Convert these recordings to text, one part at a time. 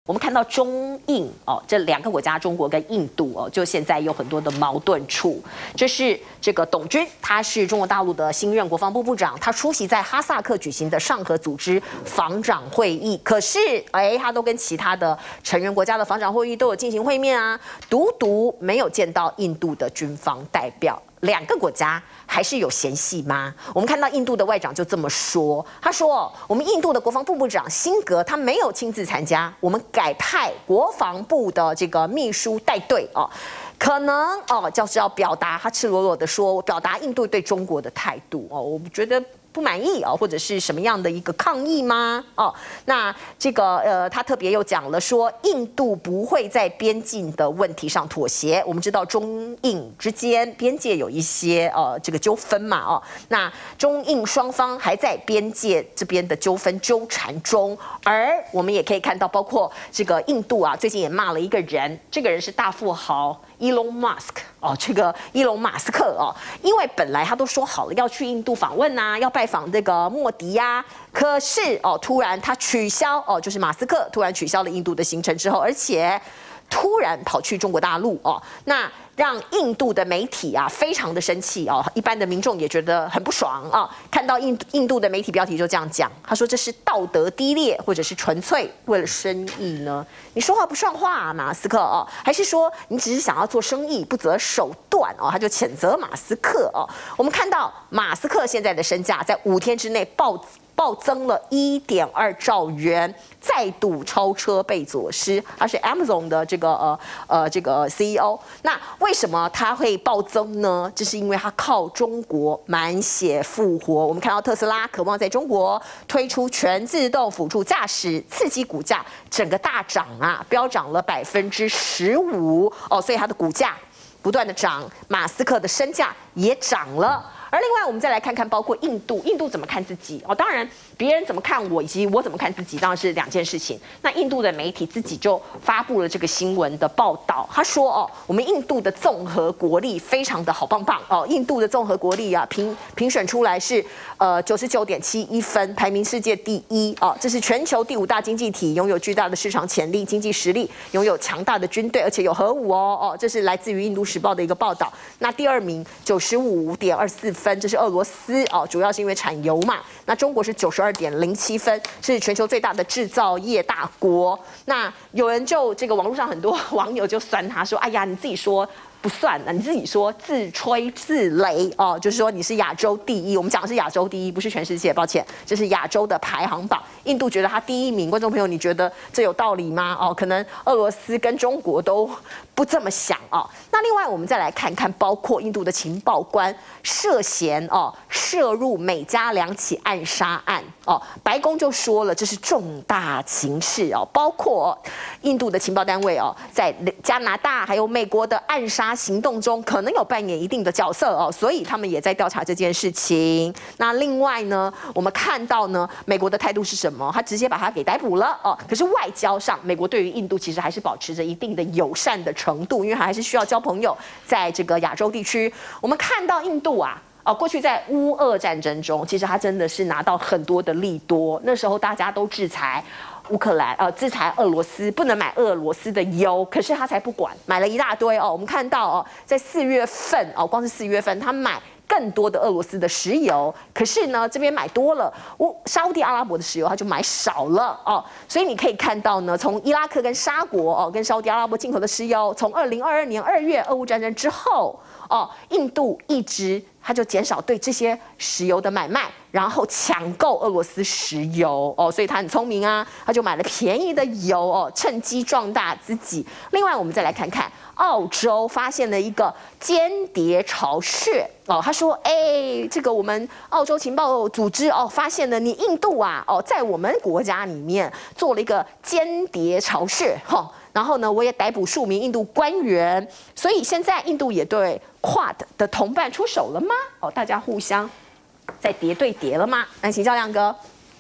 我们看到中印这两个国家，中国跟印度就现在有很多的矛盾处。这是这个董军，他是中国大陆的新任国防部部长，他出席在哈萨克举行的上合组织防长会议。可是，他都跟其他的成员国家的防长会议都有进行会面啊，独独没有见到印度的军方代表。两个国家还是有嫌隙吗？我们看到印度的外长就这么说，他说：“我们印度的国防部部长辛格他没有亲自参加，我们改派国防部的这个秘书带队可能就是要表达他赤裸裸的说，表达印度对中国的态度我觉得。”不满意或者是什么样的一个抗议吗？那这个他特别又讲了说，印度不会在边境的问题上妥协。我们知道中印之间边界有一些这个纠纷嘛那中印双方还在边界这边的纠纷纠缠中，而我们也可以看到，包括这个印度最近也骂了一个人，这个人是大富豪。Elon Musk 这个伊隆马斯克因为本来他都说好了要去印度访问要拜访这个莫迪可是突然他取消就是马斯克突然取消了印度的行程之后，而且突然跑去中国大陆那让印度的媒体非常的生气一般的民众也觉得很不爽看到印度的媒体标题就这样讲，他说这是道德低劣，或者是纯粹为了生意呢？你说话不算话马斯克还是说你只是想要做生意不择手段他就谴责马斯克我们看到马斯克现在的身价在5天之内暴增了1.2兆元，再度超车贝佐斯，他是 Amazon 的这个 CEO。那为什么他会暴增呢？这是因为他靠中国满血复活。我们看到特斯拉渴望在中国推出全自动辅助驾驶，刺激股价整个大涨飙涨了15%所以它的股价不断的涨，马斯克的身价也涨了。而另外，我们再来看看，包括印度怎么看自己当然，别人怎么看我，以及我怎么看自己，当然是两件事情。那印度的媒体自己就发布了这个新闻的报道，他说我们印度的综合国力非常的好棒棒印度的综合国力评选出来是99.71分，排名世界第1这是全球第5大经济体，拥有巨大的市场潜力、经济实力，拥有强大的军队，而且有核武这是来自于印度时报的一个报道。那第2名95.24分，这是俄罗斯主要是因为产油嘛。那中国是92.07分，是全球最大的制造业大国。那有人就这个网络上很多网友就酸他说：“哎呀，你自己说。”不算了，你自己说自吹自擂就是说你是亚洲第1，我们讲的是亚洲第1，不是全世界，抱歉，这是亚洲的排行榜。印度觉得他第1名，观众朋友，你觉得这有道理吗？可能俄罗斯跟中国都不这么想那另外我们再来看看，包括印度的情报官涉嫌涉入美加2起暗杀案白宫就说了这是重大情势包括印度的情报单位在加拿大还有美国的暗杀行动中可能有扮演一定的角色所以他们也在调查这件事情。那另外呢，我们看到呢，美国的态度是什么？他直接把他给逮捕了可是外交上，美国对于印度其实还是保持着一定的友善的程度，因为还是需要交朋友。在这个亚洲地区，我们看到印度过去在乌俄战争中，其实他真的是拿到很多的利多。那时候大家都制裁乌克兰制裁俄罗斯，不能买俄罗斯的油，可是他才不管，买了一大堆我们看到在4月份光是4月份他买更多的俄罗斯的石油，可是呢这边买多了，沙烏地阿拉伯的石油他就买少了所以你可以看到呢，从伊拉克跟沙国跟沙烏地阿拉伯进口的石油，从2022年2月俄乌战争之后印度一直他就减少对这些石油的买卖，然后抢购俄罗斯石油所以他很聪明他就买了便宜的油趁机壮大自己。另外我们再来看看澳洲发现了一个间谍巢穴他说这个我们澳洲情报组织发现了你印度在我们国家里面做了一个间谍巢穴然后呢，我也逮捕数名印度官员，所以现在印度也对 Quad 的同伴出手了吗？大家互相在谍对谍了吗？来，请教亮哥。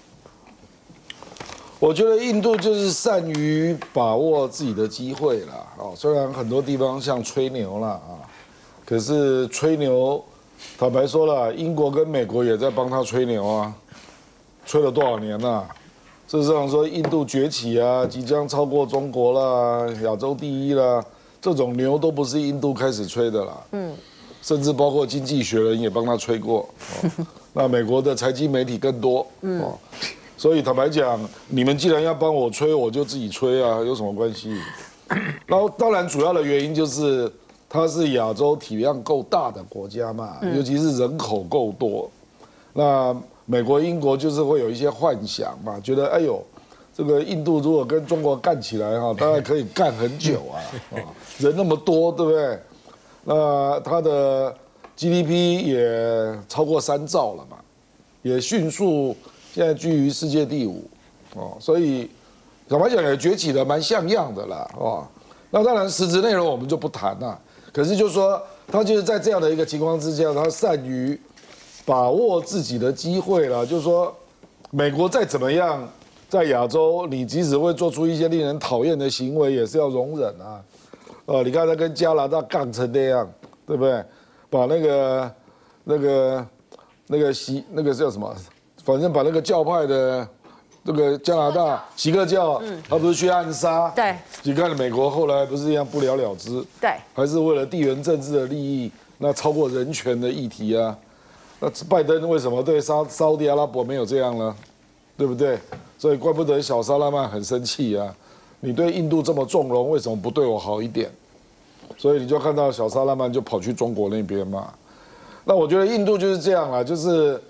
我觉得印度就是善于把握自己的机会啦。虽然很多地方像吹牛啦可是吹牛，坦白说了，英国跟美国也在帮他吹牛吹了多少年了？ 事实上说印度崛起啊，即将超过中国啦，亚洲第一啦，这种牛都不是印度开始吹的啦。甚至包括《经济学人》也帮他吹过。那美国的财经媒体更多。所以坦白讲，你们既然要帮我吹，我就自己吹啊，有什么关系？然后当然主要的原因就是它是亚洲体量够大的国家嘛，尤其是人口够多。那美国、英国就是会有一些幻想嘛，觉得哎呦，这个印度如果跟中国干起来哈，大概可以干很久啊，人那么多，对不对？那它的 GDP 也超过3兆了嘛，也迅速现在居于世界第5，所以坦白讲也崛起的蛮像样的啦，那当然实质内容我们就不谈了，可是就是说他就是在这样的一个情况之下，他善于把握自己的机会了，就是说美国再怎么样，在亚洲你即使会做出一些令人讨厌的行为，也是要容忍啊。你看他跟加拿大杠成那样，对不对？把那个叫什么？反正把那个教派的这个加拿大锡克教，他不是去暗杀？对。你看美国后来不是一样不了了之？对。还是为了地缘政治的利益，那超过人权的议题啊？那拜登为什么对沙地阿拉伯没有这样呢？对不对？所以怪不得小萨拉曼很生气啊！你对印度这么纵容，为什么不对我好一点？所以你就看到小萨拉曼就跑去中国那边嘛。那我觉得印度就是这样啦，就是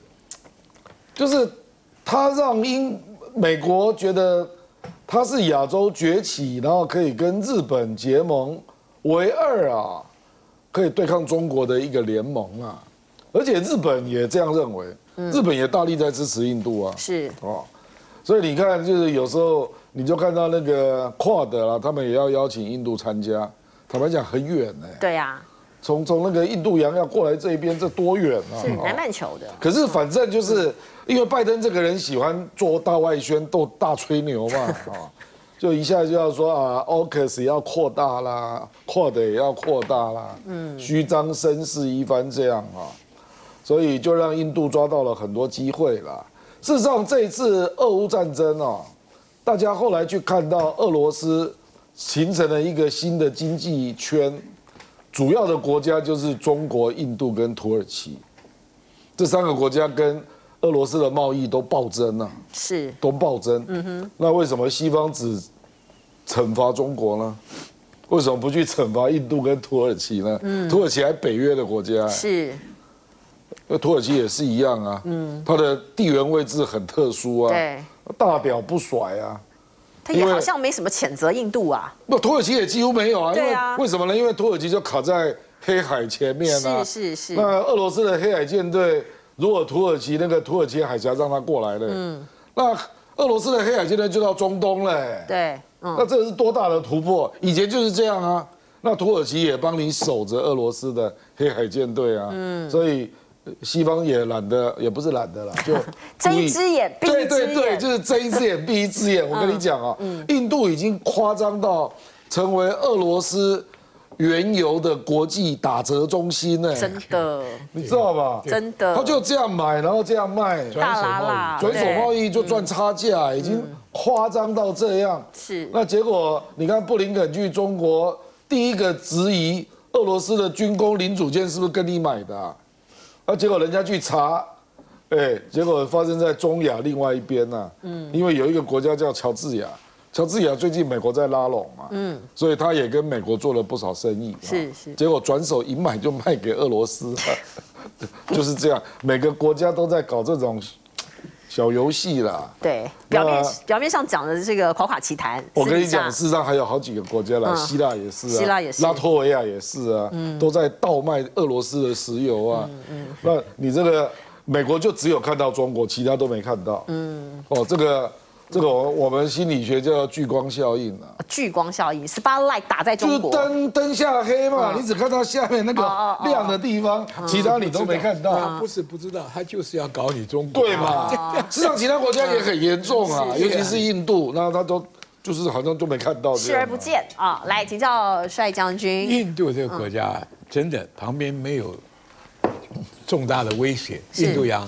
他让美国觉得他是亚洲崛起，然后可以跟日本结盟为2啊，可以对抗中国的一个联盟啊。而且日本也这样认为，日本也大力在支持印度啊。是所以你看，就是有时候你就看到那个Quad啦，他们也要邀请印度参加。坦白讲，很远呢。对呀。从那个印度洋要过来这一边，这多远啊？是南半球的。可是反正就是因为拜登这个人喜欢做大外宣、大吹牛嘛，就一下就要说啊 ，AUKUS 也要扩大啦，Quad 也要扩大啦，虚张声势一番这样啊，所以就让印度抓到了很多机会啦。事实上，这一次俄乌战争啊，大家后来去看到俄罗斯形成了一个新的经济圈。主要的国家就是中国、印度跟土耳其，这3个国家跟俄罗斯的贸易都暴增啊，都暴增。那为什么西方只惩罚中国呢？为什么不去惩罚印度跟土耳其呢？土耳其还北约的国家，因为土耳其也是一样啊，它的地缘位置很特殊啊，大表不甩啊。他也好像没什么谴责印度啊，不，土耳其也几乎没有啊。对啊，为什么呢？因为土耳其就卡在黑海前面啊。是。那俄罗斯的黑海舰队，如果土耳其海峡让他过来了，那俄罗斯的黑海舰队就到中东了。对，那这是多大的突破？以前就是这样啊。那土耳其也帮你守着俄罗斯的黑海舰队啊。所以。西方也也不是懒得啦，就睁一只眼闭一只眼。对，就是睁一只眼闭一只眼。我跟你讲啊，印度已经夸张到成为俄罗斯原油的国际打折中心呢。真的，你知道吧？真的，他就这样买，然后这样卖，大拉拉，转手贸易就赚差价，已经夸张到这样。是，那结果你看布林肯去中国，第一个质疑俄罗斯的军工零组件是不是跟你买的啊？结果人家去查，结果发生在中亚另外一边呐。因为有一个国家叫乔治亚，乔治亚最近美国在拉拢嘛，所以他也跟美国做了不少生意。是。结果转手一买就卖给俄罗斯，就是这样，每个国家都在搞这种小游戏啦。对，表面上讲的这个夸夸其谈。我跟你讲，事实上还有好几个国家啦，希腊也是啊，拉脱维亚也是啊，都在倒卖俄罗斯的石油啊。那你这个美国就只有看到中国，其他都没看到。这个我们心理学叫聚光效应啊。聚光效应 ，spotlight 打在中国，就是灯下黑嘛，你只看到下面那个亮的地方，其他你都没看到。 他不是不知道，他就是要搞你中国。 对嘛？事实上，其他国家也很严重啊，尤其是印度，那他都就是好像都没看到， 视而不见啊。来请教帅将军， 印度这个国家真的旁边没有重大的威胁，印度洋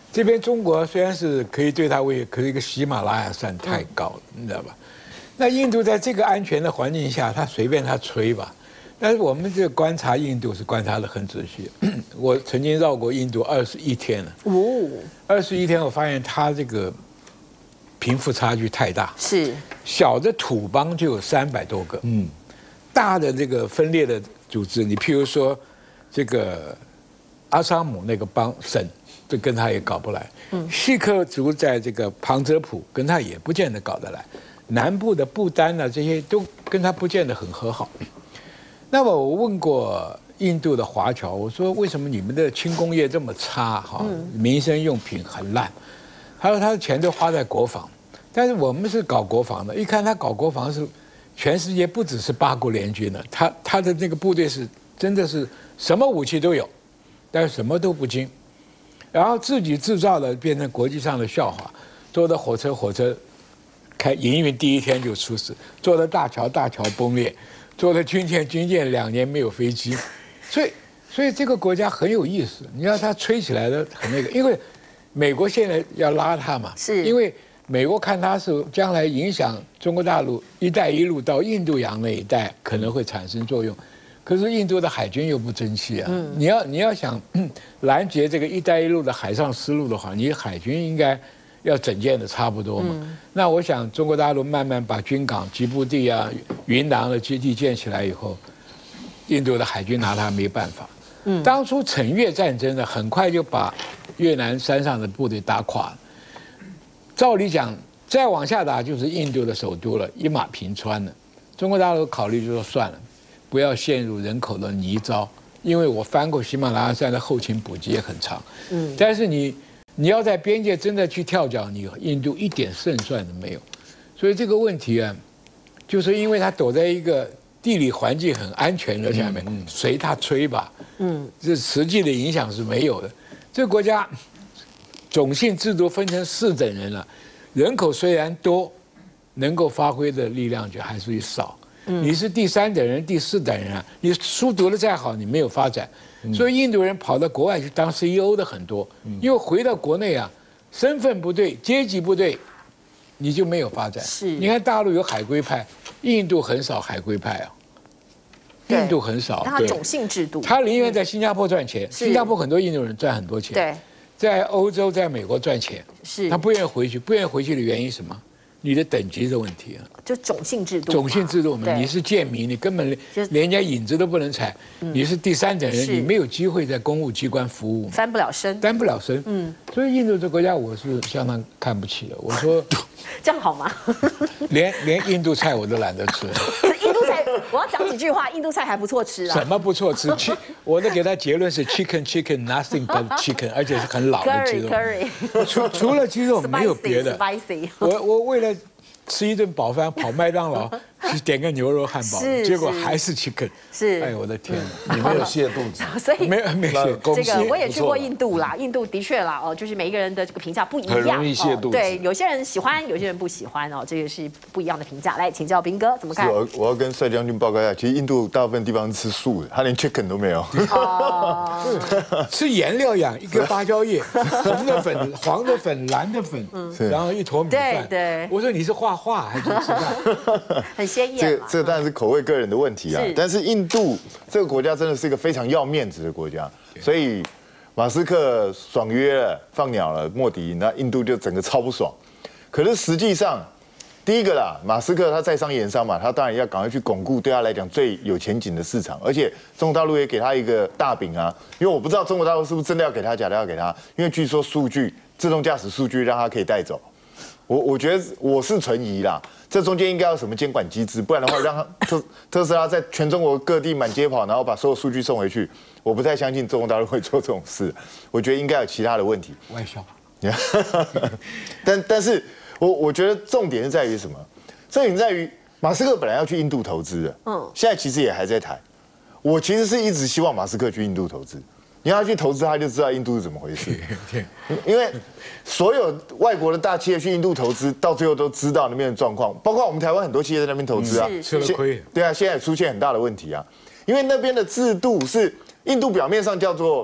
这边中国虽然是可以对它威胁，可是一个喜马拉雅山太高了，你知道吧？那印度在这个安全的环境下，它随便它吹吧。但是我们这个观察印度是观察得很仔细。我曾经绕过印度21天了。21天，我发现它这个贫富差距太大。 是。 小的土邦就有300多个。大的这个分裂的组织，你譬如说这个阿萨姆那个省，这跟他也搞不来。锡克族在这个旁遮普跟他也不见得搞得来。南部的不丹啊，这些都跟他不见得很和好。那么我问过印度的华侨，我说为什么你们的轻工业这么差哈？民生用品很烂。他说他的钱都花在国防，但是我们是搞国防的，一看他搞国防是全世界不只是8国联军的，他的那个部队是真的是什么武器都有，但是什么都不精，然后自己制造的变成国际上的笑话，坐的火车开营运第1天就出事，坐的大桥崩裂。做的军舰2年没有飞机，所以这个国家很有意思。你要它吹起来的很那个，因为美国现在要拉它嘛， 是因为美国看它是将来影响中国大陆“一带一路”到印度洋那一带可能会产生作用，可是印度的海军又不争气啊。你要想拦截这个“一带一路”的海上丝路的话，你海军应该要整建的差不多嘛。那我想中国大陆慢慢把军港、吉布地啊、云南的基地建起来以后，印度的海军拿它没办法。当初惩越战争呢，很快就把越南山上的部队打垮了。照理讲，再往下打就是印度的首都了，一马平川了。中国大陆考虑就说算了，不要陷入人口的泥沼，因为我翻过喜马拉雅山的后勤补给也很长。但是你要在边界真的去跳脚，你印度一点胜算都没有。所以这个问题啊，就是因为它躲在一个地理环境很安全的下面，随它吹吧。这实际的影响是没有的。这个国家种姓制度分成4等人了，人口虽然多，能够发挥的力量就还是少。你是第3等人、第4等人啊，你书读得再好，你没有发展。所以印度人跑到国外去当 CEO 的很多，因为回到国内啊，身份不对，阶级不对，你就没有发展。你看大陆有海归派，印度很少海归派啊。印度很少， 它种姓制度， 他宁愿在新加坡赚钱，新加坡很多印度人赚很多钱。 对， 在欧洲、在美国赚钱， 是他不愿意回去，不愿意回去的原因是什么？你的等级的问题啊， 就种姓制度。 种姓制度嘛，你是贱民，你根本连人家影子都不能踩。你是第3等人，你没有机会在公务机关服务， 翻不了身。 翻不了身。所以印度这国家我是相当看不起的。我说这样好吗？ 连印度菜我都懒得吃。 印度菜，我要讲几句话。印度菜还不错吃啊。 什么不错吃？我的给他结论是 chicken nothing but chicken， 而且是很老的鸡肉。除了鸡肉没有别的。我为了吃一顿饱饭，跑麦当劳去点个牛肉汉堡，结果还是 chicken。 是， 哎呦我的天， 你没有泻肚子， 所以没有这个我也去过印度啦，印度的确啦就是每一个人的这个评价不一样， 很容易泻肚子。 对，有些人喜欢，有些人不喜欢这个是不一样的评价。来，请教彬哥怎么看？ 我要跟帅将军报告一下，其实印度大部分地方是吃素的，他连 chicken 都没有。 吃颜料养，一个芭蕉叶，红的粉、黄的粉、蓝的粉，然后一坨米饭。 对， 我说你是画画还是吃饭？ 很鲜艳。 这当然是口味个人的问题啊。但是印度这个国家真的是一个非常要面子的国家，所以马斯克爽约了、放鸟了莫迪，那印度就整个超不爽。可是实际上，第一个啦，马斯克他在商言商嘛，他当然要赶快去巩固对他来讲最有前景的市场，而且中国大陆也给他一个大饼啊，因为我不知道中国大陆是不是真的要给他，假的要给他，因为据说自动驾驶数据让他可以带走。我觉得我是存疑啦，这中间应该有什么监管机制，不然的话让特斯拉在全中国各地满街跑，然后把所有数据送回去，我不太相信中国大陆会做这种事。我觉得应该有其他的问题。 外销。 但是我觉得重点是在于什么？重点在于马斯克本来要去印度投资的，现在其实也还在谈。我其实是一直希望马斯克去印度投资。你要去投资，他就知道印度是怎么回事。因为所有外国的大企业去印度投资，到最后都知道那边的状况，包括我们台湾很多企业在那边投资啊， 吃了亏。 对啊，现在也出现很大的问题啊，因为那边的制度是印度表面上叫做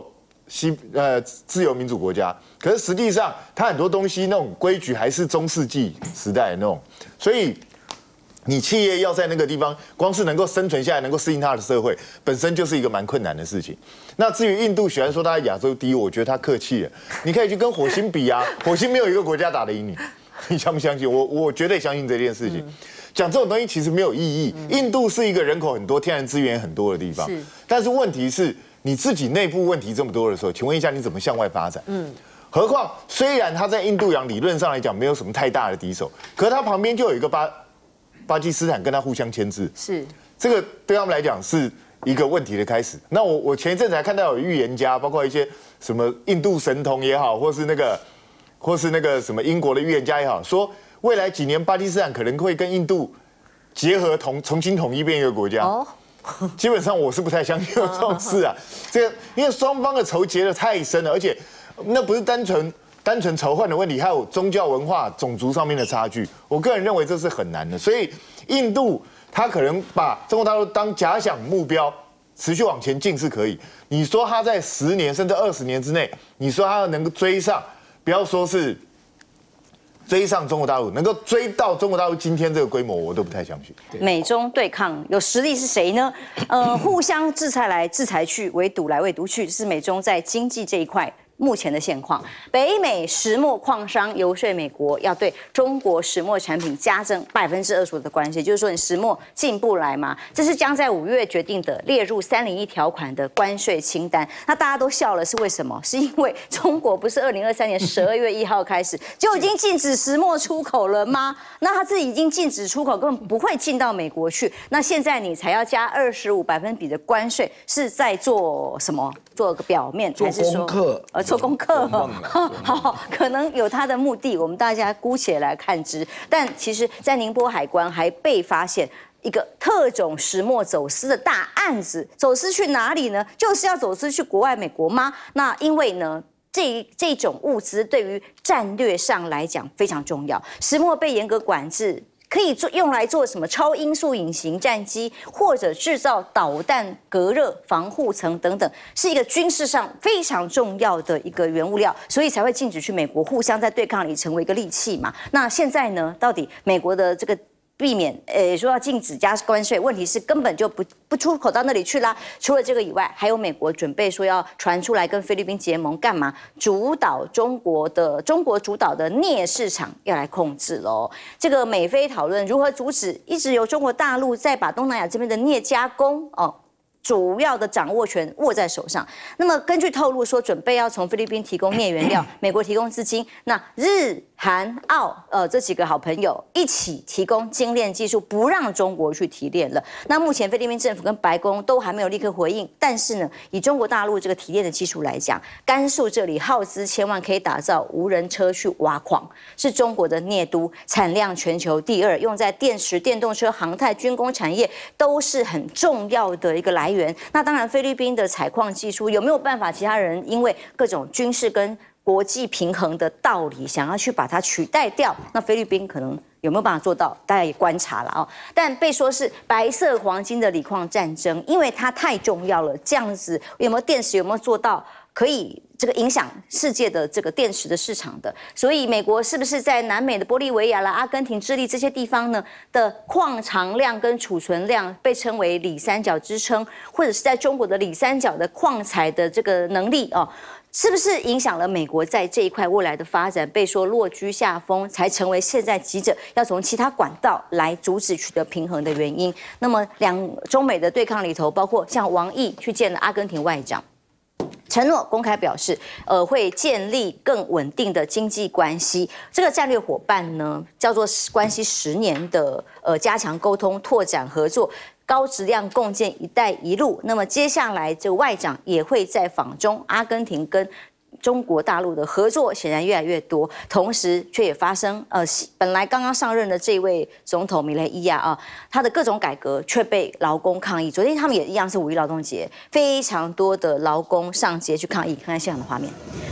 自由民主国家，可是实际上它很多东西那种规矩还是中世纪时代的那种，所以你企业要在那个地方光是能够生存下来，能够适应它的社会，本身就是一个蛮困难的事情。那至于印度，喜欢说它亚洲第一，我觉得他客气了。你可以去跟火星比啊，火星没有一个国家打得赢你，你相不相信？我绝对相信这件事情。讲这种东西其实没有意义。印度是一个人口很多、天然资源很多的地方，但是问题是你自己内部问题这么多的时候，请问一下你怎么向外发展？何况虽然他在印度洋理论上来讲没有什么太大的敌手，可是他旁边就有一个巴基斯坦跟他互相牵制，这个对他们来讲是一个问题的开始。那我前一阵子还看到有预言家，包括一些什么印度神童也好，或是那个什么英国的预言家也好，说未来几年巴基斯坦可能会跟印度结合重新统一变一个国家。基本上我是不太相信有这种事啊。这个因为双方的仇结得太深了，而且那不是单纯仇恨的问题，还有宗教文化、种族上面的差距。我个人认为这是很难的，所以印度他可能把中国大陆当假想目标，持续往前进是可以。你说他在10年甚至20年之内，你说他能够追上，不要说是追上中国大陆，能够追到中国大陆今天这个规模，我都不太相信。 美中对抗有实力是谁呢？互相制裁来制裁去，围堵来围堵去，是美中在经济这一块目前的现况。北美石墨矿商游说美国要对中国石墨产品加征25%的关税，就是说你石墨进不来嘛。这是将在5月决定的列入301条款的关税清单。那大家都笑了，是为什么？是因为中国不是2023年12月1号开始就已经禁止石墨出口了吗？那他自己已经禁止出口，根本不会进到美国去。那现在你才要加25%的关税，是在做什么？做个表面，还是说做功课？好，可能有他的目的，我们大家姑且来看之。但其实，在宁波海关还被发现一个特种石墨走私的大案子，走私去哪里呢？就是要走私去国外美国吗？那因为呢，这种物资对于战略上来讲非常重要，石墨被严格管制。可以用来做什么超音速隐形战机，或者制造导弹隔热防护层等等，是一个军事上非常重要的一个原物料，所以才会禁止去美国，互相在对抗里成为一个利器嘛。那现在呢，到底美国的这个避免说要禁止加关税，问题是根本就不出口到那里去啦。除了这个以外，还有美国准备说要传出来跟菲律宾结盟，干嘛？主导中国主导的镍市场要来控制喽。这个美菲讨论如何阻止一直由中国大陆再把东南亚这边的镍加工主要的掌握权握在手上。那么根据透露说，准备要从菲律宾提供镍原料，美国提供资金，那日韩澳这几个好朋友一起提供精炼技术，不让中国去提炼了。那目前菲律宾政府跟白宫都还没有立刻回应，但是呢，以中国大陆这个提炼的技术来讲，甘肃这里耗资千万可以打造无人车去挖矿，是中国的镍都，产量全球第2，用在电池、电动车、航太、军工产业都是很重要的一个来源。那当然，菲律宾的采矿技术有没有办法？其他人因为各种军事跟国际平衡的道理，想要去把它取代掉，那菲律宾可能有没有办法做到？大家也观察了但被说是白色黄金的锂矿战争，因为它太重要了。这样子有没有电池？有没有做到可以这个影响世界的这个电池的市场的？所以美国是不是在南美的玻利维亚啦、阿根廷、智利这些地方呢的矿藏量跟储存量被称为里三角支撑，或者是在中国的里三角的矿采的这个能力是不是影响了美国在这一块未来的发展？被说落居下风，才成为现在急着要从其他管道来阻止取得平衡的原因。那么中美的对抗里头，包括像王毅去见了阿根廷外长，承诺公开表示，会建立更稳定的经济关系。这个战略伙伴呢，叫做关系10年的加强沟通、拓展合作。高质量共建“一带一路”，那么接下来这个外长也会在访中，阿根廷跟中国大陆的合作显然越来越多，同时却也发生本来刚刚上任的这位总统米雷伊亚他的各种改革却被劳工抗议。昨天他们也一样是5一劳动节，非常多的劳工上街去抗议，看看现场的画面。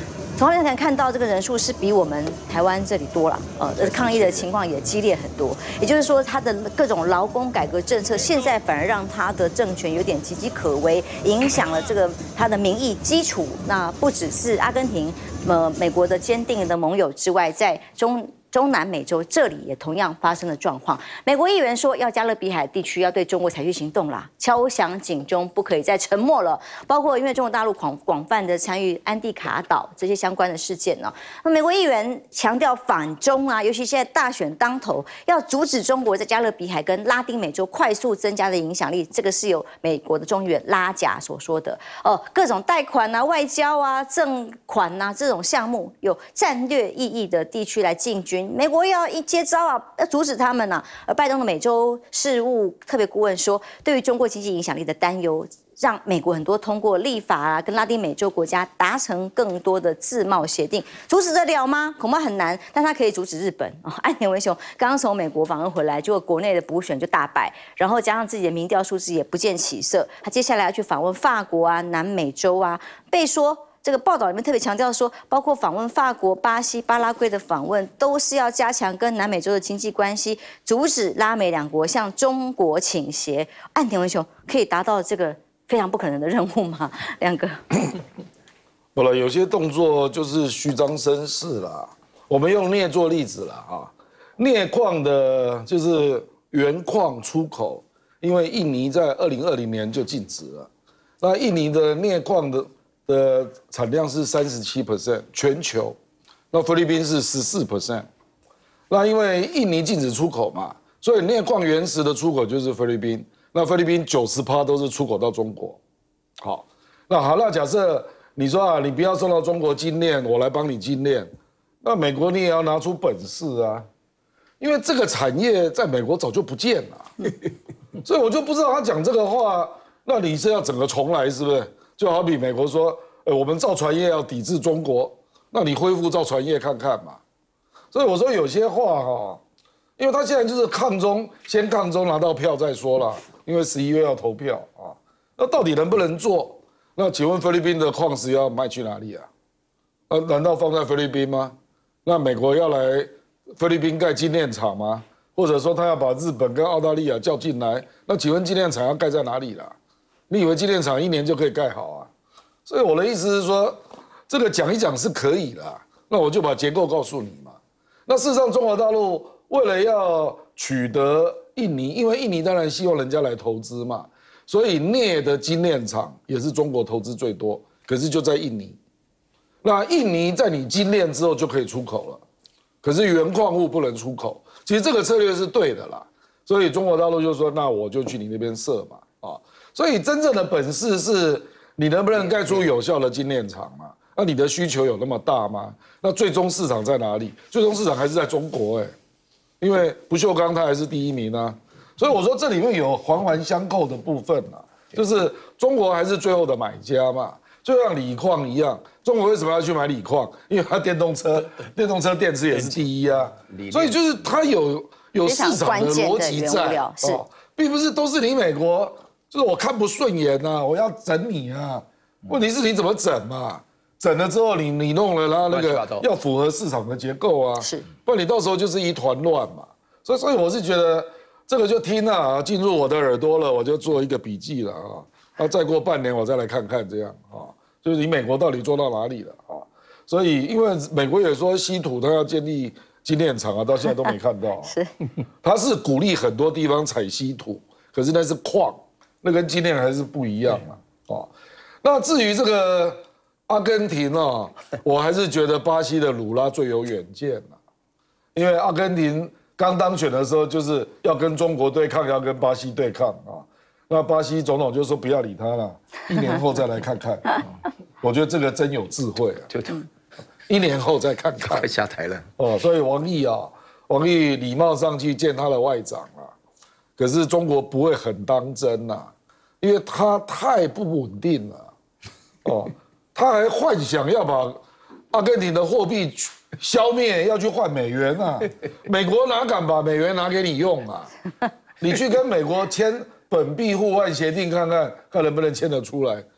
从画面上看到这个人数是比我们台湾这里多了，抗议的情况也激烈很多。也就是说，他的各种劳工改革政策，现在反而让他的政权有点岌岌可危，影响了这个他的民意基础。那不只是阿根廷，美国的坚定的盟友之外，在中南美洲这里也同样发生了状况。美国议员说，要加勒比海地区要对中国采取行动啦，敲响警钟，不可以再沉默了。包括因为中国大陆广泛的参与安地卡岛这些相关的事件呢，那美国议员强调反中啊，尤其现在大选当头，要阻止中国在加勒比海跟拉丁美洲快速增加的影响力。这个是由美国的众议员拉贾所说的。各种贷款啊、外交啊、赠款啊这种项目有战略意义的地区来进军。美国要一接招啊，要阻止他们啊。而拜登的美洲事务特别顾问说，对于中国经济影响力的担忧，让美国很多通过立法啊，跟拉丁美洲国家达成更多的自贸协定，阻止得了吗？恐怕很难。但他可以阻止日本啊。岸田文雄刚刚从美国访问回来，结果国内的补选就大败，然后加上自己的民调数字也不见起色。他接下来要去访问法国啊、南美洲啊，被说。这个报道里面特别强调说，包括访问法国、巴西、巴拉圭的访问，都是要加强跟南美洲的经济关系，阻止拉美两国向中国倾斜。岸田文雄可以达到这个非常不可能的任务吗？亮哥， 好了，有些动作就是虚张声势啦。我们用镍做例子了啊，镍矿的就是原矿出口，因为印尼在2020年就禁止了，那印尼的镍矿的产量是37%，全球，那菲律宾是14%。那因为印尼禁止出口嘛，所以镍矿原石的出口就是菲律宾。那菲律宾90%都是出口到中国。好，那假设你说啊，你不要送到中国精炼，我来帮你精炼，那美国你也要拿出本事啊，因为这个产业在美国早就不见了，所以我就不知道他讲这个话，那你是要整个重来是不是？就好比美国说，我们造船业要抵制中国，那你恢复造船业看看嘛。所以我说有些话哈，因为他现在就是先抗中拿到票再说啦，因为11月要投票啊。那到底能不能做？那请问菲律宾的矿石要卖去哪里啊？难道放在菲律宾吗？那美国要来菲律宾盖精炼厂吗？或者说他要把日本跟澳大利亚叫进来？那请问精炼厂要盖在哪里啦？你以为精炼厂1年就可以盖好啊？所以我的意思是说，这个讲一讲是可以的，那我就把结构告诉你嘛。那事实上，中国大陆为了要取得印尼，因为印尼当然希望人家来投资嘛，所以镍的精炼厂也是中国投资最多，可是就在印尼。那印尼在你精炼之后就可以出口了，可是原矿物不能出口。其实这个策略是对的啦，所以中国大陆就说，那我就去你那边设嘛，啊。所以真正的本事是你能不能盖出有效的精炼厂嘛？那你的需求有那么大吗？那最终市场在哪里？最终市场还是在中国因为不锈钢它还是第1名啊。所以我说这里面有环环相扣的部分啊，就是中国还是最后的买家嘛，就像锂矿一样，中国为什么要去买锂矿？因为它电动车电池也是第1啊，所以就是它有市场的逻辑在并不是都是你美国。就是我看不顺眼啊，我要整你啊！问题是你怎么整嘛？整了之后你弄了，然后那个要符合市场的结构啊， 是， 不然你到时候就是一团乱嘛。所以我是觉得这个就听啊，进入我的耳朵了，我就做一个笔记了啊。那再过半年我再来看看这样啊，就是你美国到底做到哪里了啊？所以因为美国也说稀土它要建立精炼厂啊，到现在都没看到。 是， 它是鼓励很多地方采稀土，可是那是矿。那跟今天还是不一样嘛，那至于这个阿根廷啊，我还是觉得巴西的鲁拉最有远见了，因为阿根廷刚当选的时候就是要跟中国对抗，要跟巴西对抗啊。那巴西总统就说不要理他了，1年后再来看看。我觉得这个真有智慧啊， 就 1年后再看看。 快下台了所以王毅礼貌上去见他的外长啊，可是中国不会很当真呐。因为他太不稳定了，他还幻想要把阿根廷的货币消灭，要去换美元啊！美国哪敢把美元拿给你用啊？你去跟美国签本币互换协定看看，看能不能签得出来。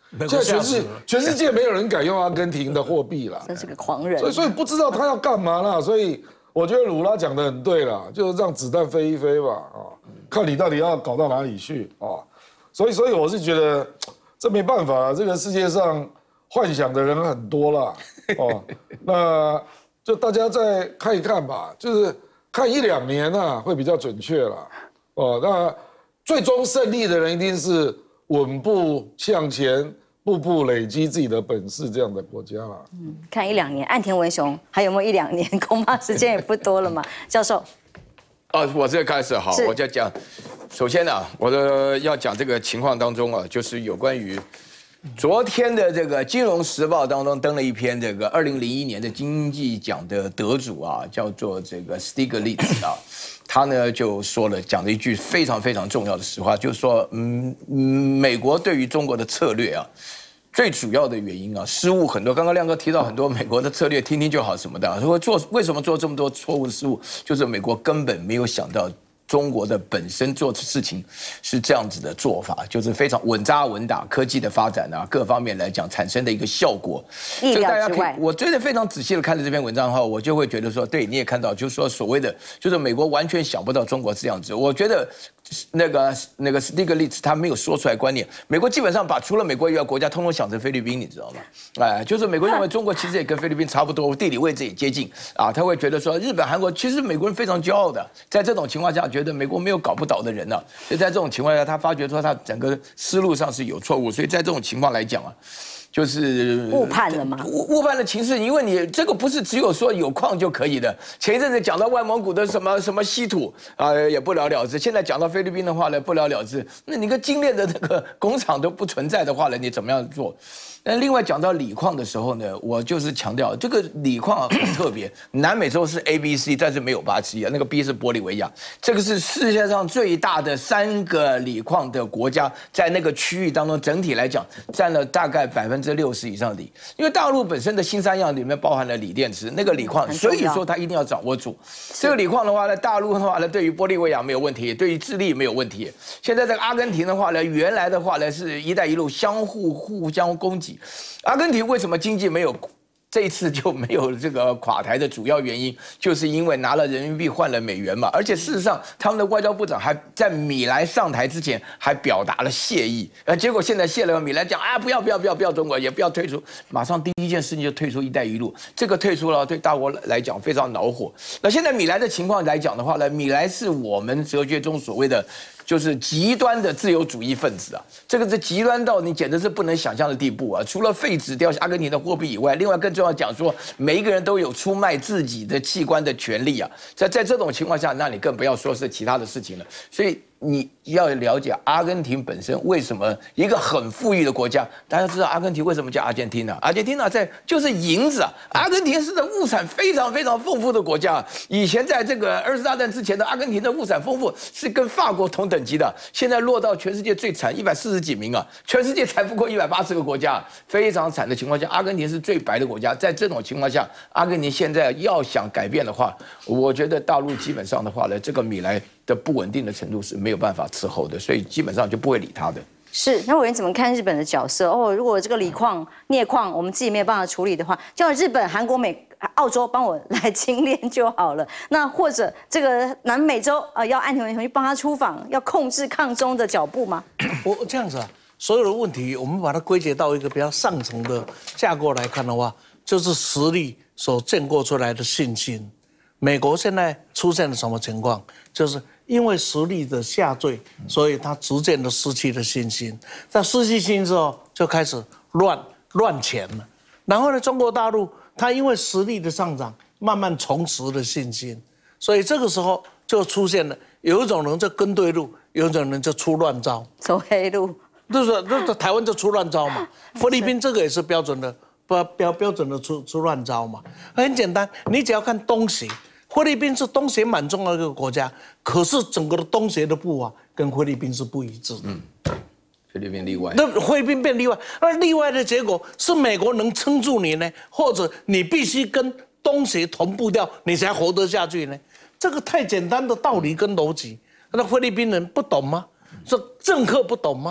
现在全世界没有人敢用阿根廷的货币了， 真是个狂人。 所以不知道他要干嘛啦。所以我觉得鲁拉讲的很对啦，就是让子弹飞一飞吧，看你到底要搞到哪里去啊。所以我是觉得这没办法，这个世界上幻想的人很多啦，那就大家再看一看吧，就是看1-2年啊，会比较准确啦。那最终胜利的人一定是稳步向前，步步累积自己的本事这样的国家啦。 看1-2年，岸田文雄还有没有1-2年？恐怕时间也不多了嘛。教授， 我这开始好，我就讲。首先呢，我要讲这个情况当中啊，就是有关于昨天的这个《金融时报》当中登了一篇这个2001年的经济奖的得主啊，叫做这个 Stiglitz 啊，他呢就说了，讲了一句非常非常重要的实话，就是说，美国对于中国的策略啊，最主要的原因啊，失误很多。刚刚亮哥提到很多美国的策略，听听就好什么的，说为什么做这么多错误的失误，就是美国根本没有想到。中国的本身做事情是这样子的做法，就是非常稳扎稳打，科技的发展啊，各方面来讲产生的一个效果。 意料之外。 我真的非常仔细的看了这篇文章后，我就会觉得说，对，你也看到，就是说所谓的，就是美国完全想不到中国这样子。我觉得那个 Stiglitz 他没有说出来观念，美国基本上把除了美国以外国家通通想成菲律宾，你知道吗？就是美国认为中国其实也跟菲律宾差不多，地理位置也接近啊，他会觉得说日本、韩国其实美国人非常骄傲的，在这种情况下。觉得美国没有搞不倒的人了，所以在这种情况下，他发觉说他整个思路上是有错误，所以在这种情况来讲啊，就是误判了吗？ 误判的情势，因为你这个不是只有说有矿就可以的。前一阵子讲到外蒙古的什么稀土啊，也不了了之。现在讲到菲律宾的话呢，不了了之。那你个精炼的那个工厂都不存在的话呢，你怎么样做？那另外讲到锂矿的时候呢，我就是强调这个锂矿很特别，南美洲是 A、B、C， 但是没有巴西啊，那个 B 是玻利维亚，这个是世界上最大的3个锂矿的国家，在那个区域当中，整体来讲占了大概60%以上的锂，因为大陆本身的新3样里面包含了锂电池，那个锂矿，所以说它一定要掌握住。这个锂矿的话呢，大陆的话呢，对于玻利维亚没有问题，对于智利没有问题。现在这个阿根廷的话呢，原来的话呢是一带一路互相供给。阿根廷为什么经济没有这一次就没有这个垮台的主要原因，就是因为拿了人民币换了美元嘛。而且事实上，他们的外交部长还在米莱上台之前还表达了谢意，结果现在谢了米莱讲啊，不要中国，也不要退出，马上第一件事情就退出一带一路。这个退出了，对大国来讲非常恼火。那现在米莱的情况来讲的话呢，米莱是我们哲学中所谓的。就是极端的自由主义分子啊，这个是极端到你简直是不能想象的地步啊！除了废止掉阿根廷的货币以外，另外更重要讲说，每一个人都有出卖自己的器官的权利啊！在这种情况下，那你更不要说是其他的事情了。所以你要了解阿根廷本身为什么一个很富裕的国家，大家知道阿根廷为什么叫阿根廷呢？阿根廷在就是银子啊！阿根廷是个物产非常非常丰富的国家。以前在这个2次大战之前的阿根廷的物产丰富是跟法国同等级的，现在落到全世界最惨140几名啊！全世界才不过180个国家，非常惨的情况下，阿根廷是最白的国家。在这种情况下，阿根廷现在要想改变的话，我觉得大陆基本上的话呢，这个米莱的不稳定的程度是没有办法伺候的，所以基本上就不会理他的。 是，那委员怎么看日本的角色？如果这个锂矿、镍矿我们自己没有办法处理的话，叫日本、韩国、澳洲帮我来清炼就好了。那或者这个南美洲要岸田文雄去帮他出访，要控制抗中的脚步吗？ 我这样子啊，所有的问题我们把它归结到一个比较上层的架构来看的话，就是实力所建构出来的信心。美国现在出现了什么情况？就是因为实力的下坠，所以他逐渐的失去了信心。在失去信心之后，就开始乱钱了。然后呢，中国大陆它因为实力的上涨，慢慢重拾了信心。所以这个时候就出现了，有一种人就跟对路，有一种人就出乱招， 走黑路。 就是台湾就出乱招嘛，菲律宾这个也是标准的标准的出乱招嘛。很简单，你只要看东协。菲律宾是东协蛮重要的一个国家，可是整个的东协的步伐跟菲律宾是不一致的。 菲律宾例外， 那菲律宾变例外，那例外的结果是美国能撑住你呢，或者你必须跟东协同步掉，你才活得下去呢？这个太简单的道理跟逻辑，那菲律宾人不懂吗？说政客不懂吗？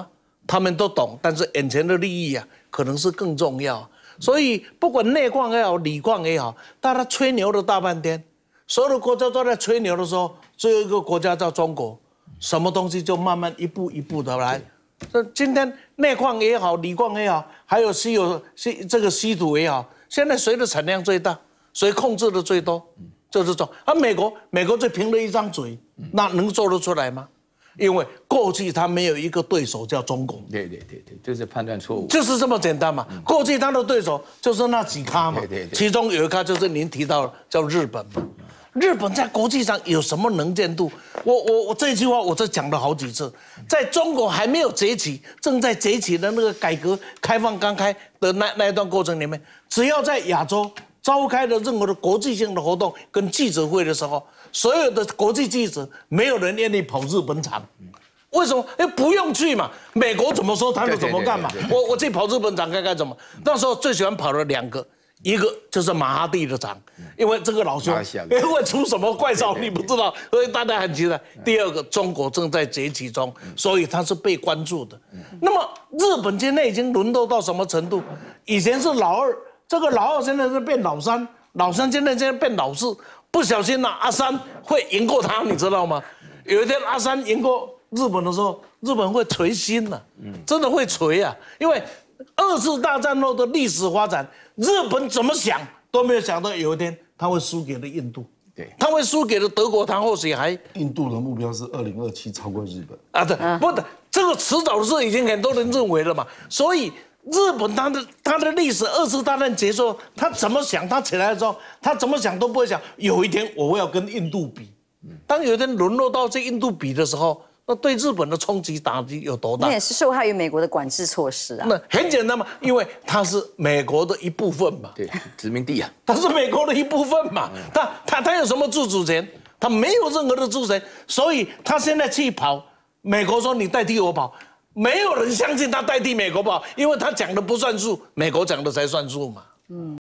他们都懂，但是眼前的利益啊，可能是更重要。所以不管内矿也好，锂矿也好，大家吹牛了大半天，所有的国家都在吹牛的时候，只有一个国家叫中国，什么东西就慢慢一步一步的来。今天内矿也好，锂矿也好，还有这个稀土也好，现在谁的产量最大，谁控制的最多，就是这种。美国就凭了一张嘴，那能做得出来吗？因为过去他没有一个对手叫中国， 对，就是判断错误， 就是这么简单嘛。过去他的对手就是那几咖嘛， 对， 其中有一咖就是您提到的叫日本嘛。日本在国际上有什么能见度？我这句话我这讲了好几次，在中国还没有崛起，正在崛起的那个改革开放刚开的那一段过程里面，只要在亚洲召开的任何的国际性的活动跟记者会的时候，所有的国际记者没有人愿意跑日本场，为什么？不用去嘛，美国怎么说他就怎么干嘛。我去跑日本场该怎么？那时候最喜欢跑的2个。一个就是马哈蒂的场，因为这个老兄会出什么怪招你不知道，所以大家很期待。第二个，中国正在崛起中，所以他是被关注的。那么日本现在已经沦落到什么程度？以前是老二，这个老二现在是变老三，老三现在变老四，不小心阿三会赢过他，你知道吗？有一天阿三赢过日本的时候，日本会捶心了，真的会捶啊，因为2次大战后的历史发展，日本怎么想都没有想到有一天他会输给了印度，对，他会输给了德国，他或许还印度的目标是2027超过日本啊，对，不的，这个迟早的事已经很多人认为了嘛，所以日本他的历史2次大战结束，他怎么想，他起来的时候，他怎么想都不会想，有一天我要跟印度比，当有一天沦落到这印度比的时候。那对日本的冲击打击有多大？ 那也是受害于美国的管制措施啊。 那很简单嘛，因为它是美国的一部分嘛。 对，殖民地啊， 它是美国的一部分嘛。它有什么自主权？它没有任何的自主权，所以他现在去跑，美国说你代替我跑，没有人相信他代替美国跑，因为他讲的不算数，美国讲的才算数嘛。